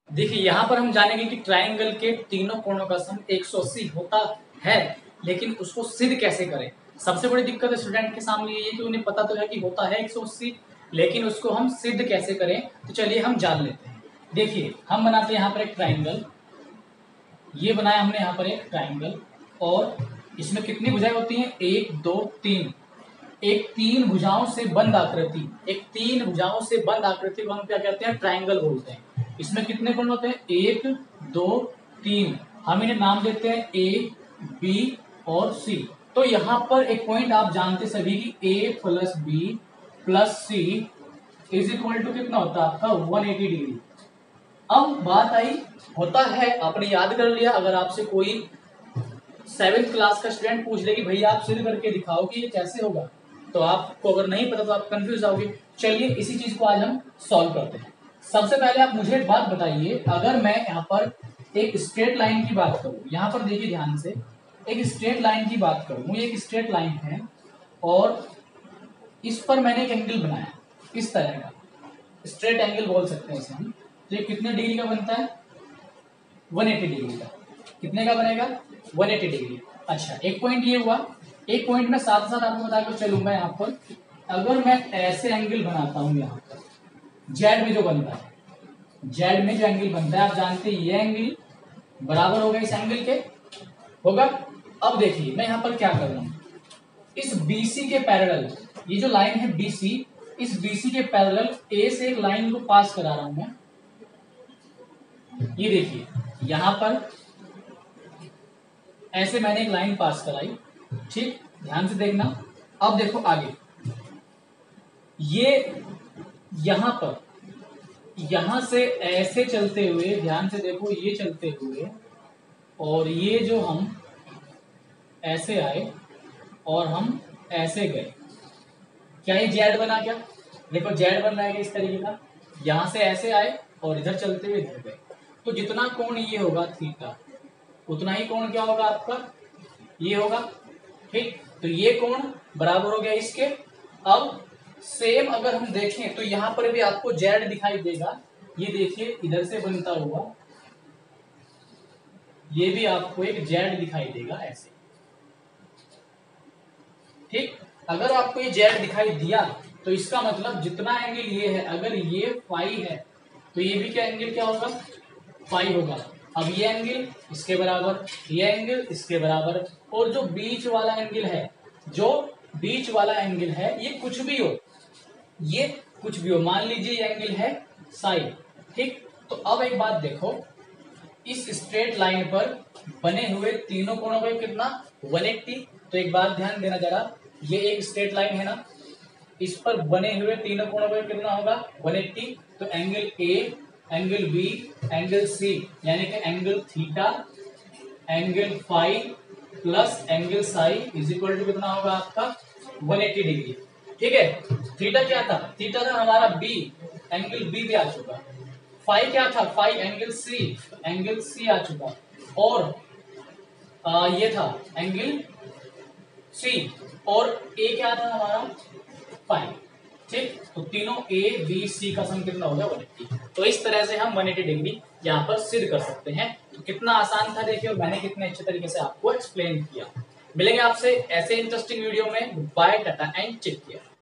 देखिए यहाँ पर हम जानेंगे कि ट्राइंगल के तीनों कोणों का सम 180 होता है, लेकिन उसको सिद्ध कैसे करें। सबसे बड़ी दिक्कत स्टूडेंट के सामने ये है कि उन्हें पता तो है कि होता है 180, लेकिन उसको हम सिद्ध कैसे करें। तो चलिए हम जान लेते हैं। देखिए हम बनाते हैं यहाँ पर एक ट्राइंगल, ये बनाया हमने यहाँ पर एक ट्राइंगल, और इसमें कितनी भुजाएं होती हैं, 1 2 3। एक तीन भुजाओं से बंद आकृति, एक तीन भुजाओं से बंद आकृति को हम क्या कहते हैं, ट्राइंगल बोलते हैं। इसमें कितने कोण होते हैं, 1 2 3। हम इन्हें नाम देते हैं ए, बी और सी। तो यहाँ पर एक पॉइंट आप जानते सभी कि A plus B plus C is equal to कितना होता है आपका 180 डिग्री। अब बात आई, होता है आपने याद कर लिया। अगर आपसे कोई 7th क्लास का स्टूडेंट पूछ ले कि भैया आप सिद्ध करके दिखाओ कि ये कैसे होगा, तो आपको अगर नहीं पता तो आप कंफ्यूज आओगे। चलिए इसी चीज को आज हम सॉल्व करते हैं। सबसे पहले आप मुझे एक बात बताइए, अगर मैं यहाँ पर एक स्ट्रेट लाइन की बात करूं, यहाँ पर देखिए ध्यान से, एक स्ट्रेट लाइन की बात करूं, ये एक स्ट्रेट लाइन है और इस पर मैंने एक एंगल बनाया इस तरह का, स्ट्रेट एंगल बोल सकते हैं इसे हम। तो ये कितने डिग्री का बनता है, 180 डिग्री का। कितने का बनेगा, 180 डिग्री। अच्छा एक पॉइंट ये हुआ। एक पॉइंट में साथ साथ आपको बता के चलूंगा यहाँ पर, अगर मैं ऐसे एंगल बनाता हूं यहाँ पर जेड में जो बनता है, जेड में जो एंगल बनता है आप जानते हैं ये एंगल बराबर होगा इस एंगल के, होगा। अब देखिए मैं यहाँ पर क्या कर रहा हूँ, इस BC के पैरेलल, ये जो लाइन है BC, इस BC के पैरेलल A से एक लाइन को पास करा रहा हूं मैं। ये देखिए यहां पर ऐसे मैंने एक लाइन पास कराई, ठीक, ध्यान से देखना। अब देखो आगे, ये यहां पर, यहां से ऐसे चलते हुए, ध्यान से देखो, ये चलते हुए, और ये जो हम ऐसे आए और हम ऐसे गए, क्या ये जेड बना, क्या देखो जेड बन रहा है इस तरीके का। यहां से ऐसे आए और इधर चलते हुए इधर गए, तो जितना कोण ये होगा थीटा, उतना ही कोण क्या होगा आपका, ये होगा, ठीक। तो ये कोण बराबर हो गया इसके। अब सेम अगर हम देखें तो यहां पर भी आपको जेड दिखाई देगा। ये देखिए इधर से बनता हुआ ये भी आपको एक जेड दिखाई देगा ऐसे, ठीक। अगर आपको ये जेड दिखाई दिया तो इसका मतलब जितना एंगल ये है, अगर ये फाई है तो ये भी क्या एंगल क्या होगा, फाई होगा। अब ये एंगल इसके बराबर, ये एंगल इसके बराबर, और जो बीच वाला एंगल है, जो बीच वाला एंगल है, ये कुछ भी हो, ये कुछ भी हो, मान लीजिए ये एंगल है साई, ठीक। तो अब एक बात देखो, इस स्ट्रेट लाइन पर बने हुए तीनों कोणों का कितना, 180। तो एक बात ध्यान देना जरा, ये एक स्ट्रेट लाइन है ना, इस पर बने हुए तीनों कोणों का कितना होगा, 180। तो angle A, angle B, angle C, यानी कि angle theta, angle phi plus angle psi is equal to कितना होगा आपका, 180 डिग्री, ठीक है। थीटा क्या था, थीटा था हमारा बी, एंगल बी भी आ चुका। फाई क्या था, फाई एंगल सी आ चुका। और ये था एंगल सी, और ए क्या था हमारा, फाई, ठीक। तो तीनों ए बी सी का सम कितना हो गया, 180। तो इस तरह से हम 180 डिग्री यहाँ पर सिद्ध कर सकते हैं। तो कितना आसान था देखिए, और मैंने कितने अच्छे तरीके से आपको एक्सप्लेन किया। मिलेंगे आपसे ऐसे इंटरेस्टिंग वीडियो में। Bye, tata and take care.